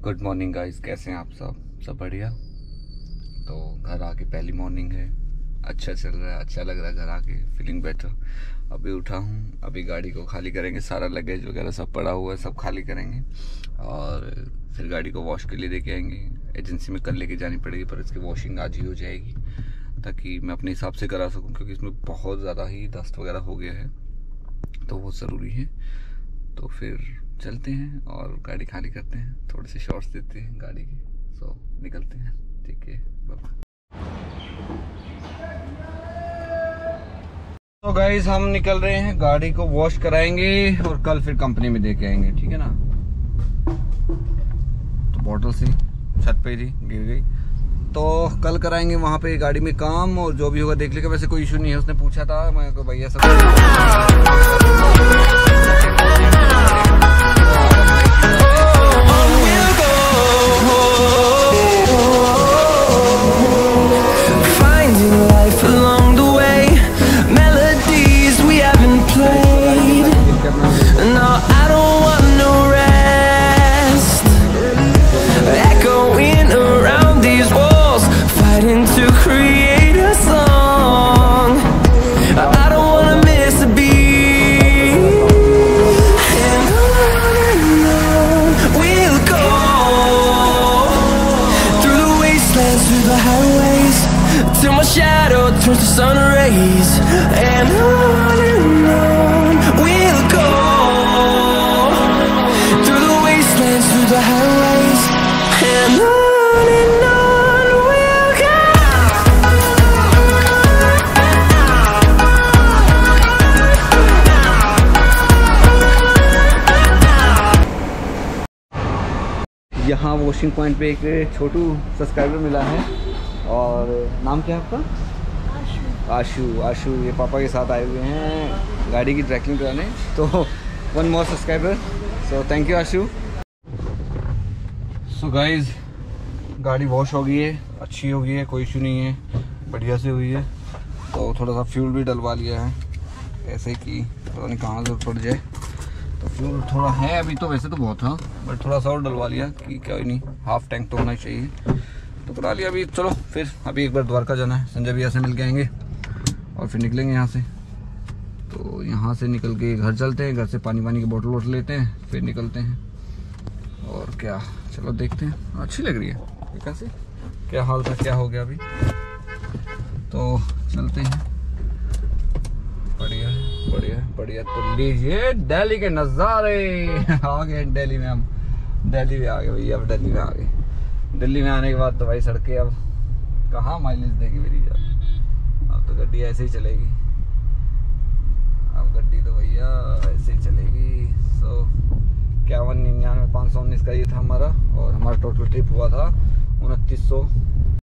Good morning guys, कैसे हैं आप सब बढ़िया। तो घर आके पहली मॉर्निंग है, अच्छा चल रहा है, अच्छा लग रहा है घर आके, फीलिंग बेटर। अभी उठा हूँ, अभी गाड़ी को खाली करेंगे, सारा लगेज वगैरह सब पड़ा हुआ है, सब खाली करेंगे और फिर गाड़ी को वॉश के लिए लेके आएंगे। एजेंसी में कल लेके जानी पड़ेगी, पर इसकी वॉशिंग आज ही हो जाएगी ताकि मैं अपने हिसाब से करा सकूँ, क्योंकि इसमें बहुत ज़्यादा ही डस्ट वगैरह हो गया है, तो वो ज़रूरी है। तो फिर चलते हैं और गाड़ी खाली करते हैं, थोड़े से शॉट्स देते हैं गाड़ी के, सो निकलते हैं। ठीक है, बाय। तो गाइस हम निकल रहे हैं, गाड़ी को वॉश कराएंगे और कल फिर कंपनी में दे के आएंगे, ठीक है ना। तो बॉटल सी छत पे ही गिर गई, तो कल कराएंगे वहाँ पे गाड़ी में काम, और जो भी होगा देख लेगा। वैसे कोई इशू नहीं है, उसने पूछा था मैं को भैया सब turns to sun rays, and on we'll go, through the wastelands, through the highways, and on we'll go. यहाँ वॉशिंग पॉइंट पे एक छोटू सब्सक्राइबर मिला है, और नाम क्या है आपका? आशु। ये पापा के साथ आए हुए हैं गाड़ी की ट्रैकिंग कराने, तो 1 more subscriber, so thank you Ashu. So guys गाड़ी वॉश हो गई है, अच्छी हो गई है, कोई इशू नहीं है, बढ़िया से हुई है। तो थोड़ा सा फ्यूल भी डलवा लिया है, ऐसे कि पता नहीं कहाँ जरूरत पड़ जाए। तो फ्यूल थोड़ा है अभी, तो वैसे तो बहुत था, बट थोड़ा सा और डलवा लिया कि क्या नहीं, हाफ टैंक तो होना चाहिए, तो करा लिया अभी। चलो फिर अभी एक बार द्वारका जाना है, संजय भैया से मिल के आएंगे और फिर निकलेंगे यहाँ से। तो यहाँ से निकल के घर चलते हैं, घर से पानी की बोतल वोटल लेते हैं, फिर निकलते हैं। और क्या, चलो देखते हैं। अच्छी लग रही है कैसे, क्या हाल था, क्या हो गया अभी, तो चलते हैं। बढ़िया बढ़िया। तो लीजिए दिल्ली के नज़ारे। आ गए दिल्ली में, हम दिल्ली में आ गए भैया, अब दिल्ली में आ गए। दिल्ली में आने के बाद तो भाई सड़कें अब कहाँ माइलेज देगी मेरी जान, अब तो गड्डी ऐसे ही चलेगी, अब गड्डी तो भैया ऐसे ही चलेगी। सो 51, 99, 519 का ये था हमारा, और हमारा टोटल ट्रिप हुआ था 2900